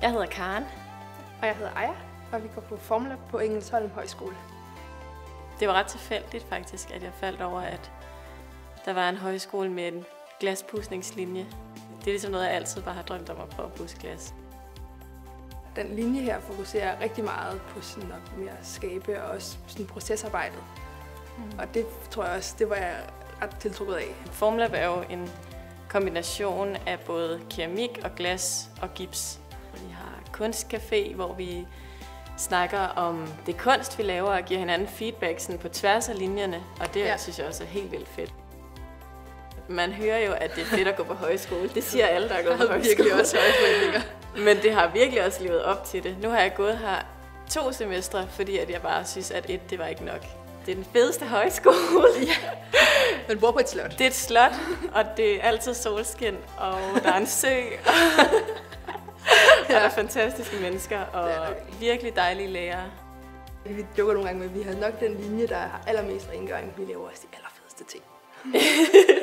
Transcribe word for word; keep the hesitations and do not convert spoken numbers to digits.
Jeg hedder Karen. Og jeg hedder Aya, og vi går på Formlab på Engelsholm Højskole. Det var ret tilfældigt faktisk, at jeg faldt over, at der var en højskole med en glaspudsningslinje. Det er ligesom noget, jeg altid bare har drømt om at prøve at pudse glas. Den linje her fokuserer rigtig meget på sådan at mere skabe og også sådan procesarbejdet. Mm. Og det tror jeg også, det var jeg ret tiltrukket af. Formlab er jo en kombination af både keramik og glas og gips. Vi har kunstcafé, hvor vi snakker om det kunst, vi laver, og giver hinanden feedback sådan på tværs af linjerne. Og det ja. synes jeg også er helt vildt fedt. Man hører jo, at det er fedt at gå på højskole. Det siger alle, der er gået på højskole. Virkelig også højskole. Men det har virkelig også levet op til det. Nu har jeg gået her to semestre, fordi at jeg bare synes, at et, det var ikke nok. Det er den fedeste højskole. Ja. Man bor på et slot. Det er et slot, og det er altid solskin, og der er en sø. Og der er fantastiske mennesker, og virkelig dejlige lærere. Vi joker nogle gange med, at vi har nok den linje, der har allermest rengøring. Vi laver også de allerfedeste ting.